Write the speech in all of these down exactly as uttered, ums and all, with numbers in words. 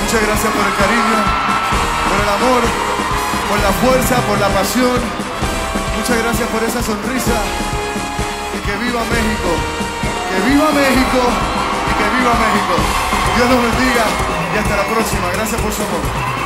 Muchas gracias por el cariño, por el amor, por la fuerza, por la pasión. Muchas gracias por esa sonrisa. Y que viva México. Que viva México. Y que viva México. Dios los bendiga y hasta la próxima. Gracias por su amor.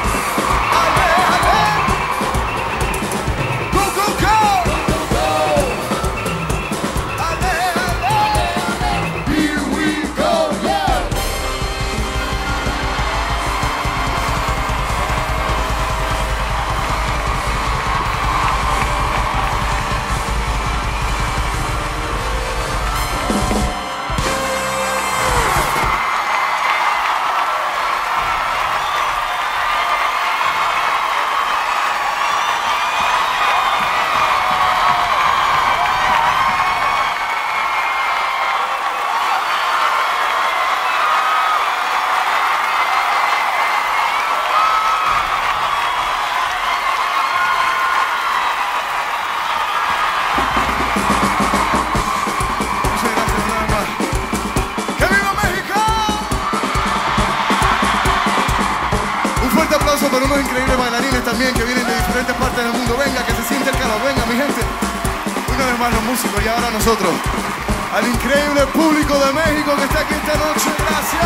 Para unos increíbles bailarines también que vienen de diferentes partes del mundo. Venga, que se siente el calor. Venga, mi gente. Una vez más los músicos y ahora nosotros. Al increíble público de México que está aquí esta noche. Gracias.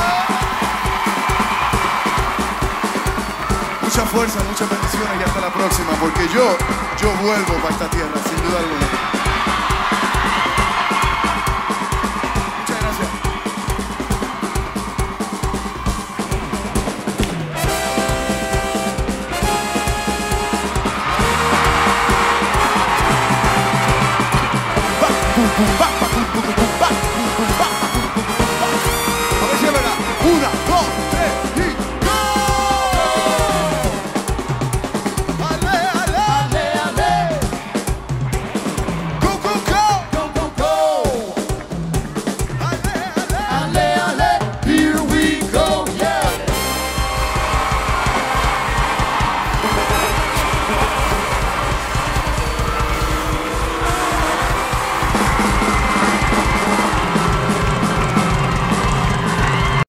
Mucha fuerza, muchas bendiciones y hasta la próxima. Porque yo, yo vuelvo para esta tierra, sin duda alguna.